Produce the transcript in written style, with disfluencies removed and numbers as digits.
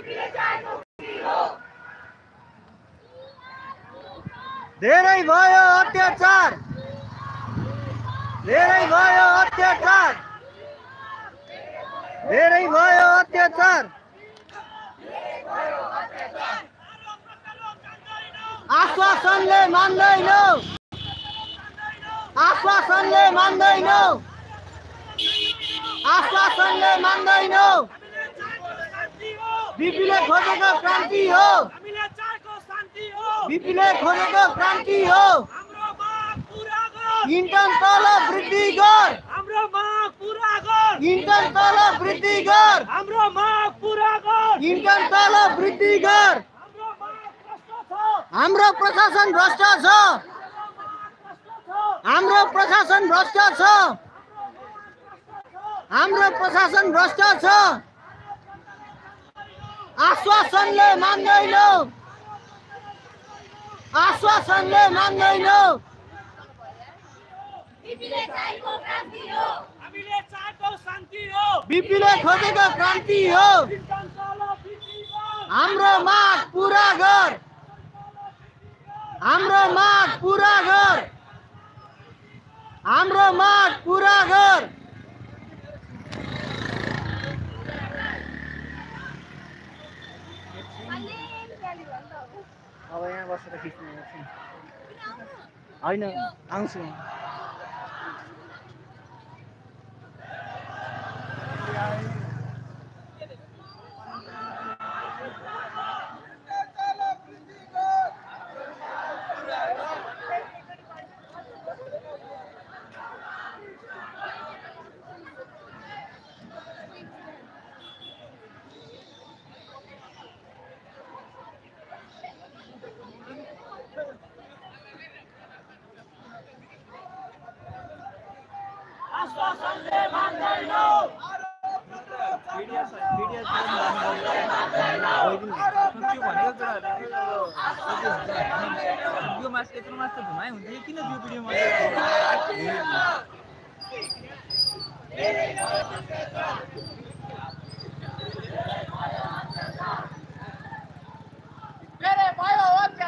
धेरै भयो अत्याचार, धेरै भयो अत्याचार, धेरै भयो अत्याचार। आश्वासनले मान्दैनौ, आश्वासनले मान्दैनौ, आश्वासनले मान्दैनौ। बिपीले खोजेको क्रान्ति हो, बिपीले खोजेको क्रान्ति हो। इन्टर्न तलब वृद्धि गर, हाम्रो माग पूरा गर, इन्टर्न तलब वृद्धि गर, हाम्रो माग पूरा गर, इन्टर्न तलब वृद्धि गर। हाम्रो प्रशासन भ्रष्ट छ, हाम्रो प्रशासन भ्रष्ट छ, हाम्रो प्रशासन भ्रष्ट छ। आश्वासनले मान्दैनौ, आश्वासनले मान्दैनौ। हामीले चाहेको क्रान्ति हो, हामीले चाहेको शान्ति हो, बिपीले खोजेको क्रान्ति हो। हाम्रो माग पूरा गर, हाम्रो माग पूरा गर, हाम्रो माग पूरा गर। अब यहाँ बसेर खिच्नु होइन, आउँछु। आश्वासनले मान्दैनौ, यो मास यत्रो मास त घुमाइ हुन्छ किन त्यो भिडियोमा धेरै भयो